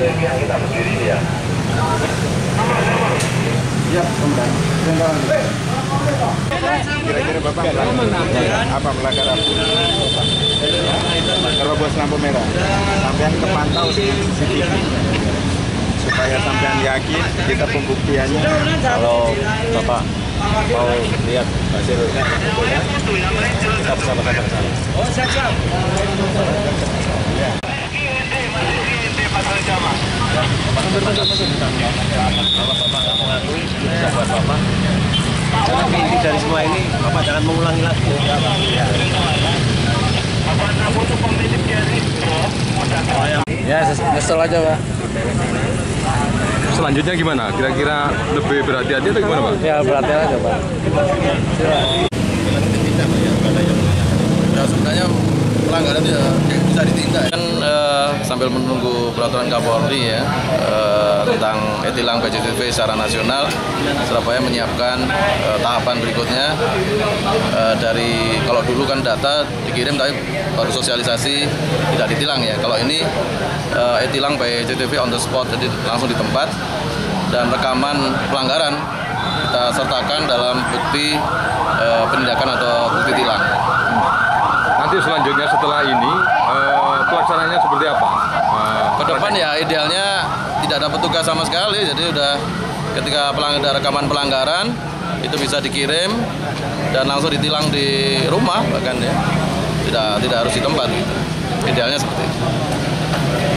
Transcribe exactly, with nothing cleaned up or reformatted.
kita berdiri ya. Ya, kira-kira Bapak melanggar apa melanggar apa? Terobos lampu merah. Sampean kepantau dengan C C T V supaya sampean yakin kita pembuktiannya. Kalau Bapak mau lihat hasilnya, kita bersama-sama ke sana. Oh, siap-siap. Kalau Bapak nggak mau ngakui, bisa buat Bapak. Tapi inti dari semua ini, Bapak jangan mengulangi lagi. Ya, nyesel aja, Pak. Selanjutnya gimana? Kira-kira lebih berhati-hati atau gimana, Pak? Ya, berhati-hati aja, Pak. Ya, sebenarnya pelanggaran ya bisa ditindak. Kan eh, sambil menunggu peraturan Kapolri ya eh, tentang e-tilang B C T V secara nasional, Surabaya menyiapkan eh, tahapan berikutnya eh, dari kalau dulu kan data dikirim tapi baru sosialisasi tidak ditilang ya. Kalau ini eh, e-tilang B C T V on the spot, jadi langsung di tempat, dan rekaman pelanggaran kita sertakan dalam bukti eh, penindakan atau bukti tilang. Nanti selanjutnya setelah ini eh, pelaksanaannya seperti apa? Eh, Ke depan ya idealnya tidak ada petugas sama sekali, jadi udah ketika pelanggar rekaman pelanggaran itu bisa dikirim dan langsung ditilang di rumah bahkan ya, tidak tidak harus di tempat. Idealnya seperti itu.